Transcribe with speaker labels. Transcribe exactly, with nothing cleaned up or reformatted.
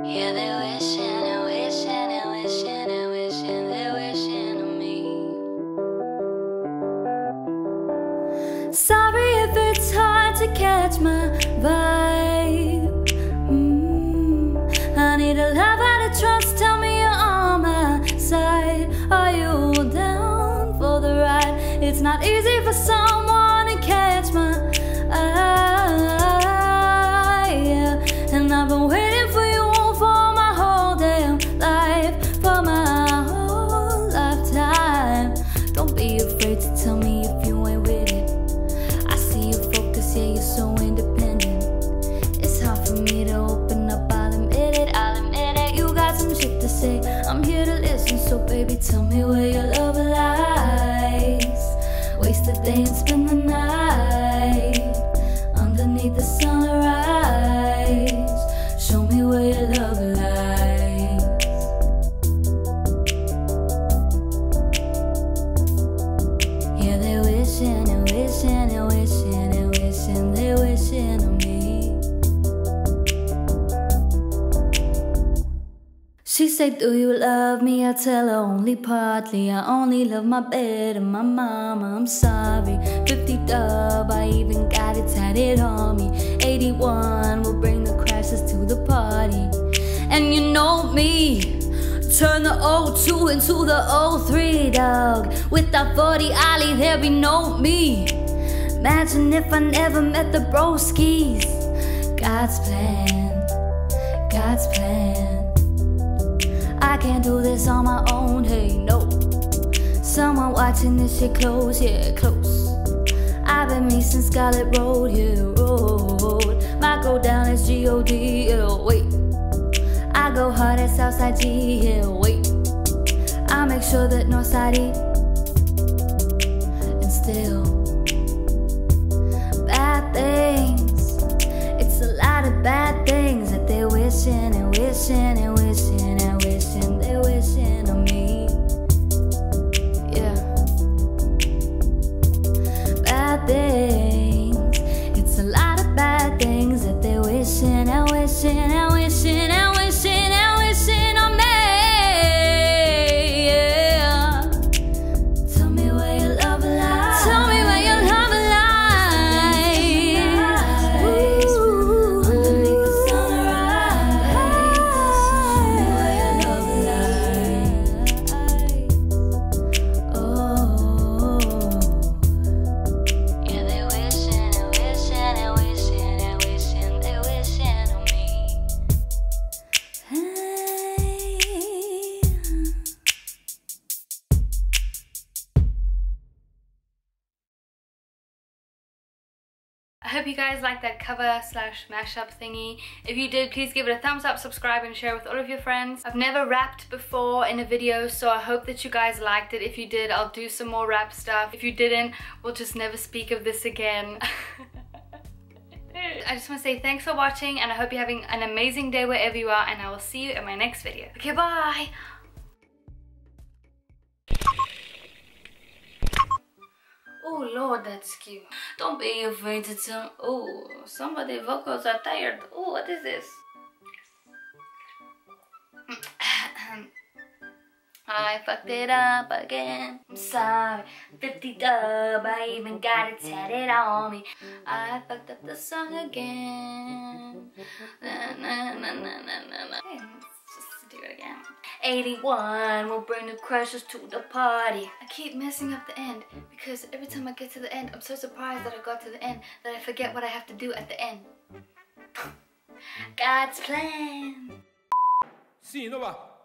Speaker 1: Yeah, they're wishing and wishing and wishing and wishing, they're wishing on me.
Speaker 2: Sorry if it's hard to catch my vibe. mm. I need a love and a trust, tell me you're on my side. Are you down for the ride? It's not easy for someone to catch my eye, yeah. And I've been waiting for you for my whole damn life, for my whole lifetime. Don't be afraid to tell me if you ain't with it. I see you focus, yeah, you're so independent. It's hard for me to open up, I'll admit it, I'll admit it. You got some shit to say, I'm here to listen. So baby, tell me where your love lies. Waste the day and spend the night underneath the sunrise. Show me where your love lies. Yeah, they're wishing and wishing and wishing and wishing, they're wishing on me. She said, do you love me? I tell her only partly. I only love my bed and my mama, I'm sorry. Fifty dub, I even got it tatted on me. Eighty-one will bring the crashes to the party. And you know me, turn the oh two into the oh three, dog. With that forty ollie, there be no me. Imagine if I never met the broskies. God's plan, God's plan. I can't do this on my own, hey, no. Someone watching this shit close, yeah, close. I've been me since Scarlet Road, yeah, road. Might go down as G O D, yeah, wait. I go hard as Southside G, yeah, wait. I make sure that Northside E. And still, bad things. It's a lot of bad things that they're wishing and wishing and wishing and wishing, they're wishing on me. Yeah. Bad things. It's a lot of bad things that they're wishing and wishing and wishing and wishing and wishing on me. Yeah. Tell me where your love lies. Tell me where your love lies. Ooh. Underneath the sunrise. Tell me where your love lies. Oh.
Speaker 1: Yeah, they're wishing and wishing and wishing and wishing, they're wishing on me.
Speaker 2: Hey.
Speaker 3: I hope you guys liked that cover slash mashup thingy. If you did, please give it a thumbs up, subscribe and share with all of your friends. I've never rapped before in a video, so I hope that you guys liked it. If you did, I'll do some more rap stuff. If you didn't, we'll just never speak of this again. I just want to say thanks for watching, and I hope you're having an amazing day wherever you are, and I will see you in my next video. Okay, bye! Oh Lord, that's cute. Don't be afraid to tell. Oh, some of the vocals are tired. Oh, what is this? I fucked it up again. I'm sorry. fifty dub, I even got it tatted on me. I fucked up the song again. Na, na, na, na, na, na, na. Okay, let's just do it again. eighty-one will bring the crashes to the party. I keep messing up the end because every time I get to the end, I'm so surprised that I got to the end that I forget what I have to do at the end. God's plan.
Speaker 4: Sim, não vá.